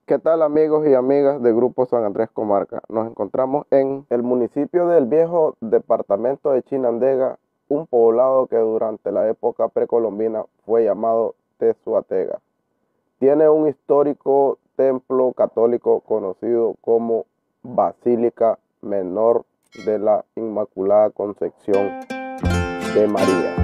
¿Qué tal, amigos y amigas de Grupo San Andrés Comarca? Nos encontramos en el municipio del Viejo, departamento de Chinandega, un poblado que durante la época precolombina fue llamado Tezuatega. Tiene un histórico templo católico conocido como Basílica Menor de la Inmaculada Concepción de María.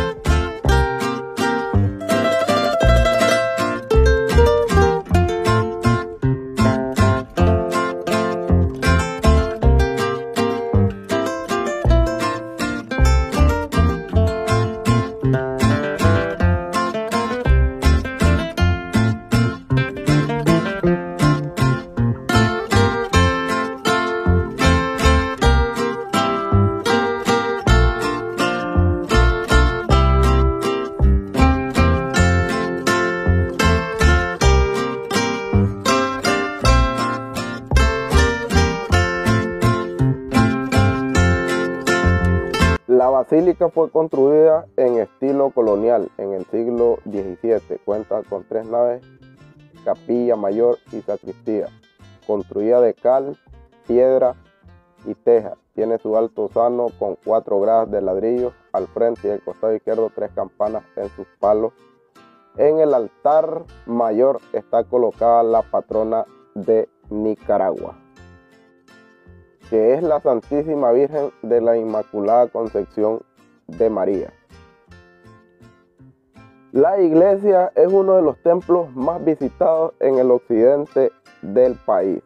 La basílica fue construida en estilo colonial en el siglo XVII. Cuenta con 3 naves, capilla mayor y sacristía, construida de cal, piedra y teja. Tiene su alto sano con 4 gradas de ladrillo al frente y al costado izquierdo 3 campanas en sus palos. En el altar mayor está colocada la patrona de Nicaragua, que es la Santísima Virgen de la Inmaculada Concepción de María. La iglesia es uno de los templos más visitados en el occidente del país.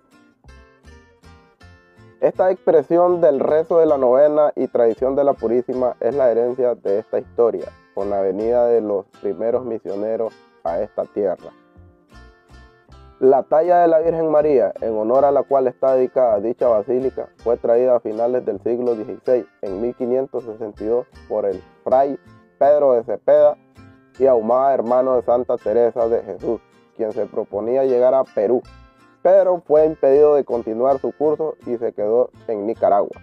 Esta expresión del rezo de la novena y tradición de la Purísima es la herencia de esta historia, con la venida de los primeros misioneros a esta tierra. La talla de la Virgen María, en honor a la cual está dedicada dicha basílica, fue traída a finales del siglo XVI, en 1562, por el fray Pedro de Cepeda y Ahumada, hermano de Santa Teresa de Jesús, quien se proponía llegar a Perú, pero fue impedido de continuar su curso y se quedó en Nicaragua.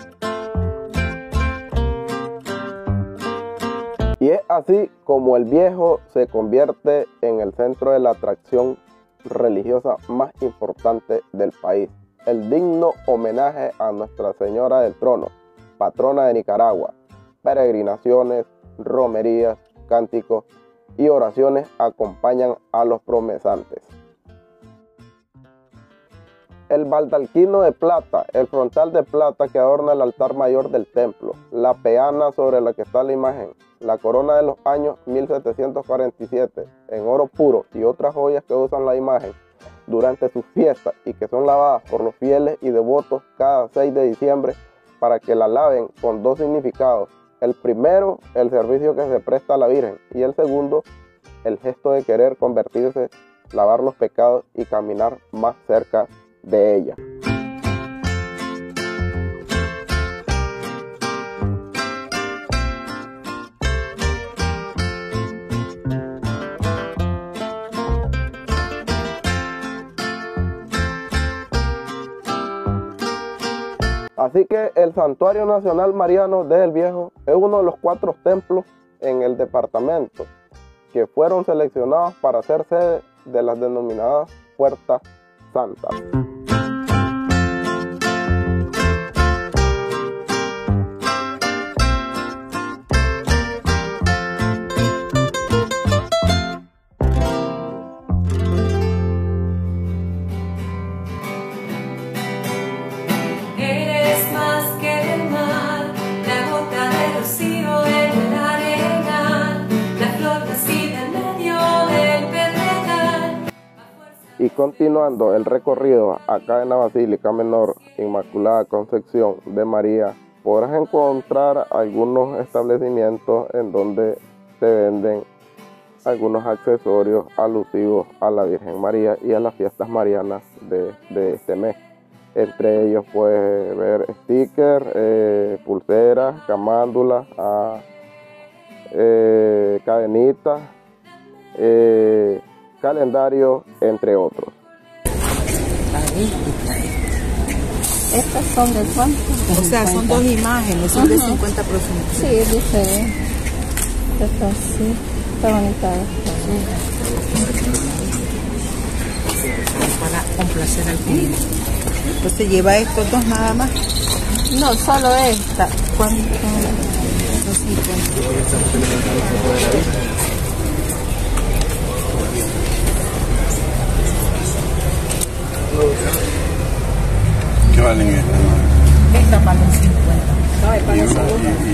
Y es así como el Viejo se convierte en el centro de la atracción religiosa más importante del país, el digno homenaje a Nuestra Señora del Trono, patrona de Nicaragua. Peregrinaciones, romerías, cánticos y oraciones acompañan a los promesantes. El baldalquino de plata, el frontal de plata que adorna el altar mayor del templo, la peana sobre la que está la imagen, la corona de los años 1747 en oro puro y otras joyas que usan la imagen durante sus fiestas y que son lavadas por los fieles y devotos cada 6 de diciembre para que la laven, con 2 significados. El primero, el servicio que se presta a la Virgen, y el segundo, el gesto de querer convertirse, lavar los pecados y caminar más cerca de ella. Así que el Santuario Nacional Mariano de El Viejo es uno de los 4 templos en el departamento que fueron seleccionados para ser sede de las denominadas Puertas Santas. Y continuando el recorrido acá en la Basílica Menor Inmaculada Concepción de María, podrás encontrar algunos establecimientos en donde se venden algunos accesorios alusivos a la Virgen María y a las fiestas marianas de este mes. Entre ellos puedes ver stickers, pulseras, camándulas, cadenitas, calendario, entre otros. Estas son de cuánto? O sea, son 2 imágenes, son de 50%. Sí, dice, esta sí, está bonita. Sí. complacer al cliente. Entonces lleva estos dos nada más. No, solo esta. ¿Cuánto? 250. ¿Qué valen estas? Estas valen 50. No, es para nosotros.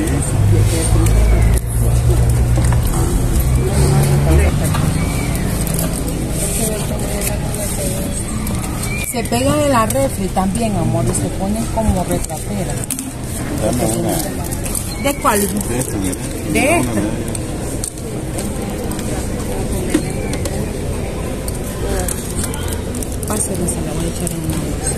Se pegan en la refri también, amor, y se ponen como retrateras. Dame una. ¿De cuál? De esta, mira. De esta. Pásale, se la voy a echar en una bolsa.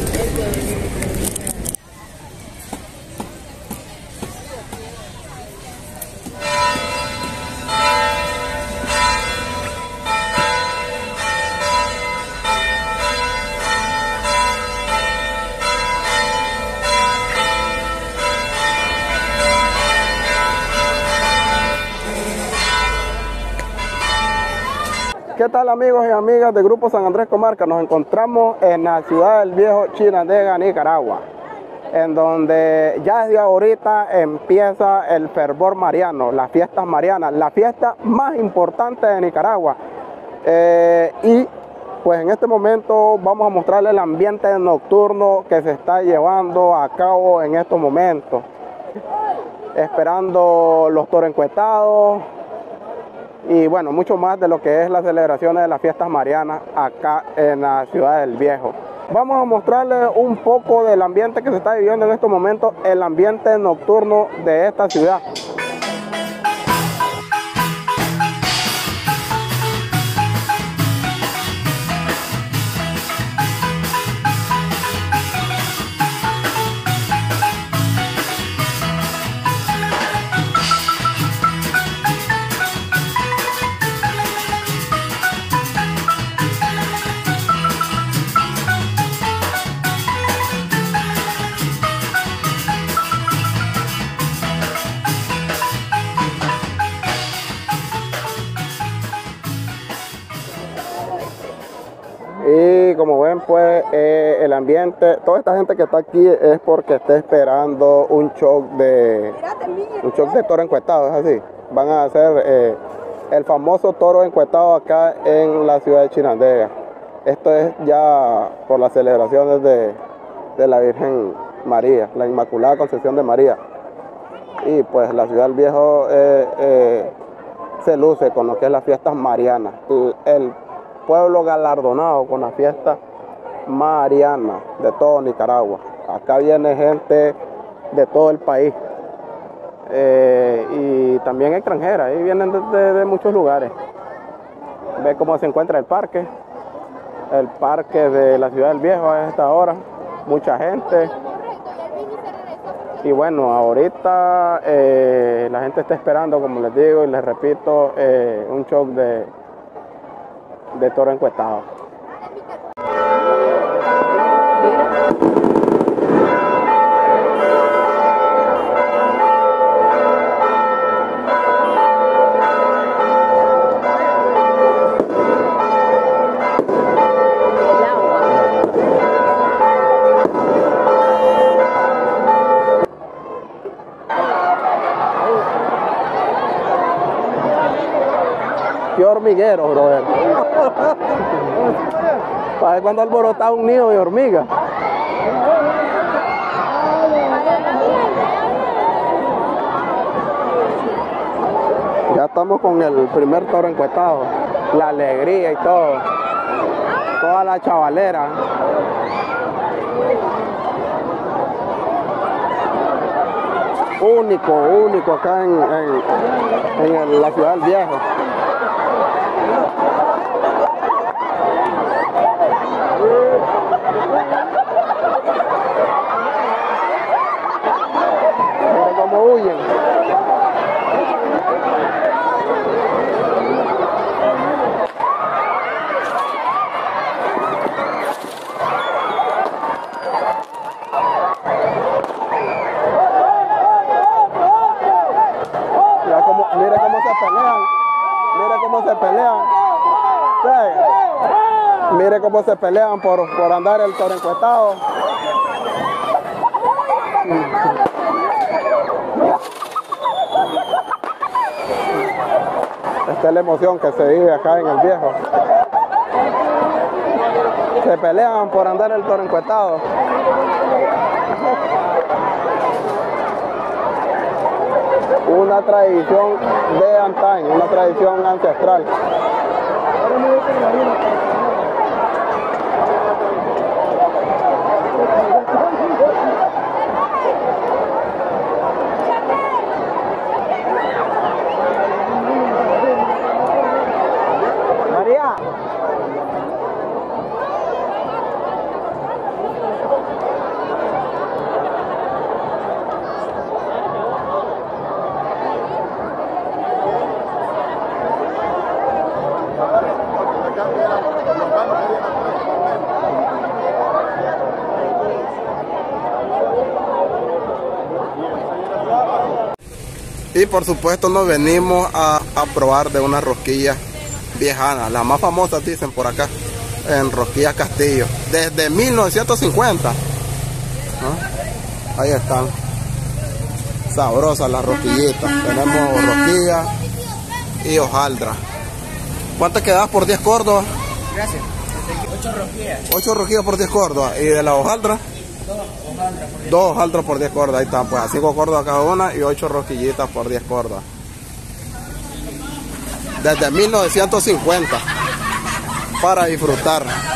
¿Qué tal, amigos y amigas de Grupo San Andrés Comarca? Nos encontramos en la ciudad del viejo Chinandega, Nicaragua, en donde ya desde ahorita empieza el fervor mariano, las fiestas marianas, la fiesta más importante de Nicaragua. Y pues en este momento vamos a mostrarles el ambiente nocturno que se está llevando a cabo en estos momentos, esperando los toros encuestados y bueno, mucho más de lo que es las celebraciones de las fiestas marianas acá en la ciudad del Viejo. Vamos a mostrarles un poco del ambiente que se está viviendo en estos momentos, el ambiente nocturno de esta ciudad. Y como ven, pues el ambiente, toda esta gente que está aquí es porque está esperando un show de toro encuestado, es así. Van a hacer el famoso toro encuestado acá en la ciudad de Chinandega. Esto es ya por las celebraciones de la Virgen María, la Inmaculada Concepción de María. Y pues la ciudad del Viejo se luce con lo que es las fiestas marianas. El pueblo galardonado con la fiesta mariana de todo Nicaragua. Acá viene gente de todo el país y también extranjera, y vienen de muchos lugares. Ve cómo se encuentra el parque de la ciudad del Viejo a esta hora, mucha gente. Y bueno, ahorita la gente está esperando, como les digo y les repito, un show de toro encuestado. Qué hormiguero, brother. Para ver cuando alborota un nido de hormiga. Ya estamos con el primer toro encuestado. La alegría y todo. Toda la chavalera. Único acá en la ciudad del Viejo. Mira cómo huyen. Mira cómo se pelean. Mira cómo se pelean. Sí. Mire cómo cómo se pelean por andar el toro encuestado. Esta es la emoción que se vive acá en el Viejo. Se pelean por andar el toro encuestado. Una tradición de antaño, una tradición ancestral. María. Y por supuesto nos venimos a probar de unas rosquillas viejanas, las más famosas dicen por acá, en Rosquillas Castillo, desde 1950. ¿No? Ahí están, sabrosas las rosquillitas. Tenemos rosquillas y hojaldra. ¿Cuánto quedas por 10 córdobas? Gracias. 8 rosquillas. 8 rosquillas por 10 córdobas. ¿Y de la hojaldra? 2 hojaldras por 10 córdobas. Ahí están, pues a 5 córdobas cada una y 8 rosquillitas por 10 córdobas. Desde 1950 para disfrutar.